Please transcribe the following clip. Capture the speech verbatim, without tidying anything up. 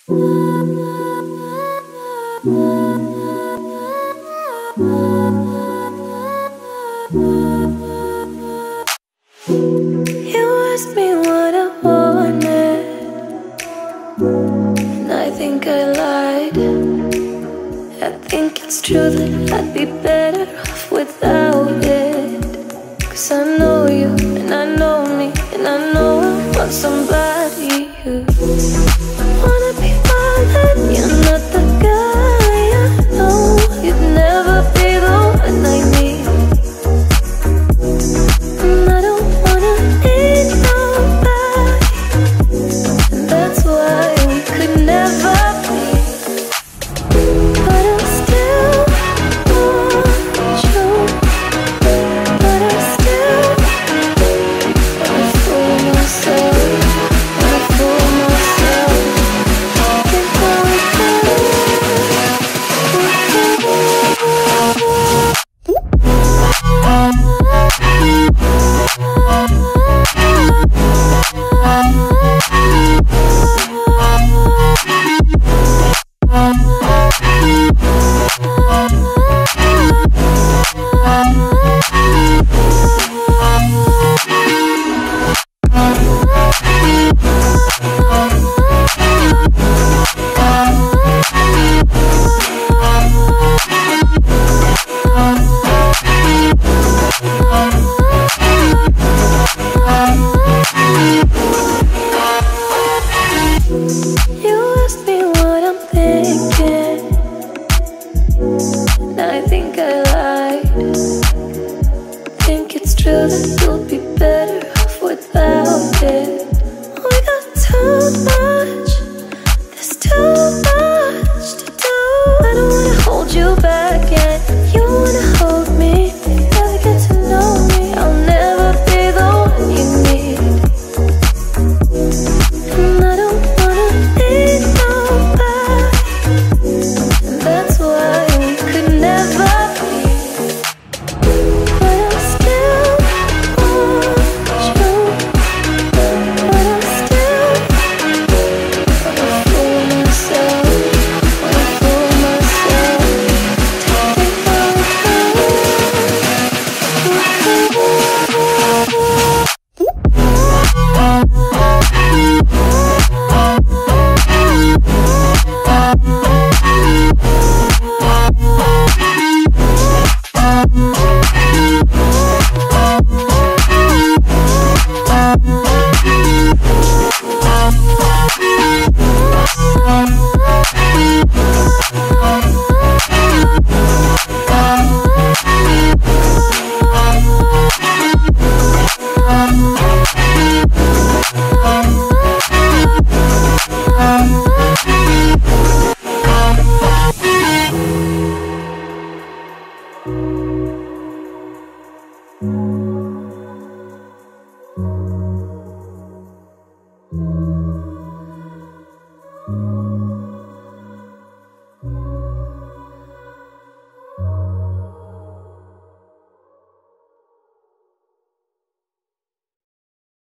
You asked me what I wanted, and I think I lied. I think it's true that I'd be better off without it. Cause I know you, and I know me, and I know I want somebody who wanna be bothered. You're not the guy I know. You'd never be the one I need. And I don't wanna need nobody, and that's why we could never be. But I still want you. But I still wanna fool myself, wanna fool myself. Think how we